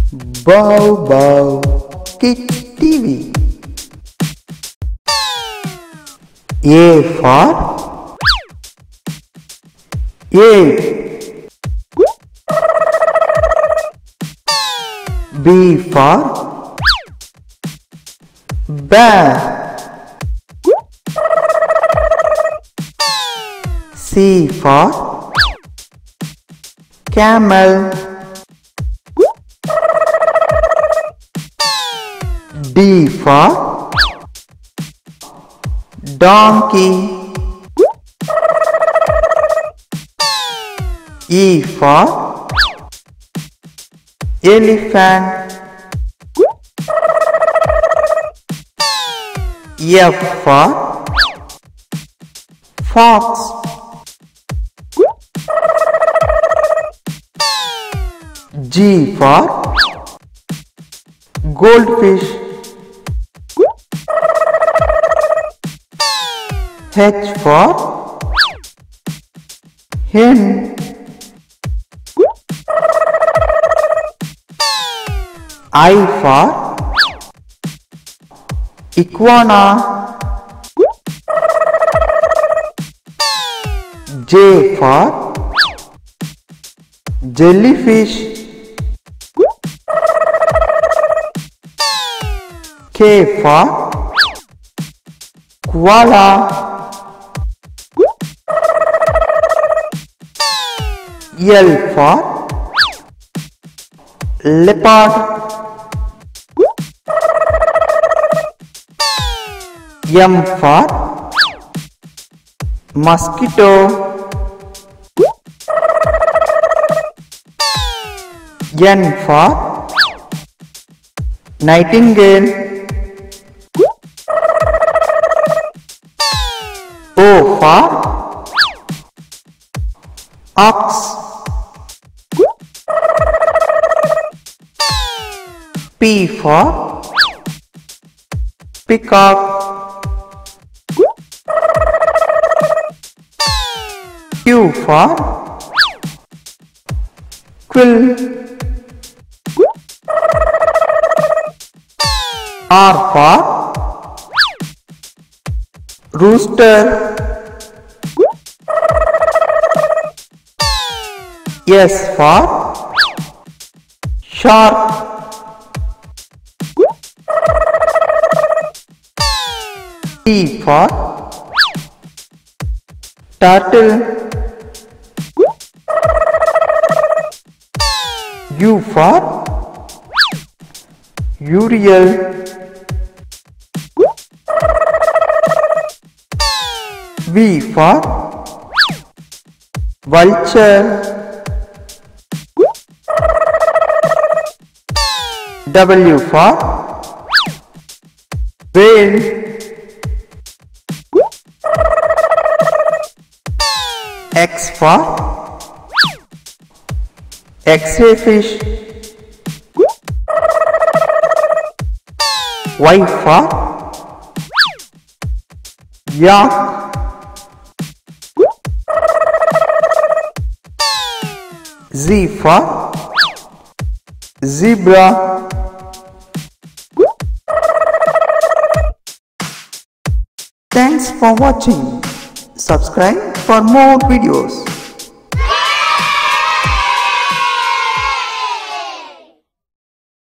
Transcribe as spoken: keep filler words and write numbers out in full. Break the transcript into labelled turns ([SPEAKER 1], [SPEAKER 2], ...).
[SPEAKER 1] Bow Bow Kids T V. A for ape. B for bear. C for camel. D for donkey. E for elephant. F for fox. G for goldfish. H for hen. I for iguana. J for jellyfish. K for koala. L for leopard. M for mosquito. N for nightingale. O for ox. P for peacock. Q for quill. R for rooster. S for shark. T for turtle. U for urial. V for vulture. W for whale. X for X-ray fish. Y for yak. Z for zebra. Thanks for watching. Subscribe for more videos.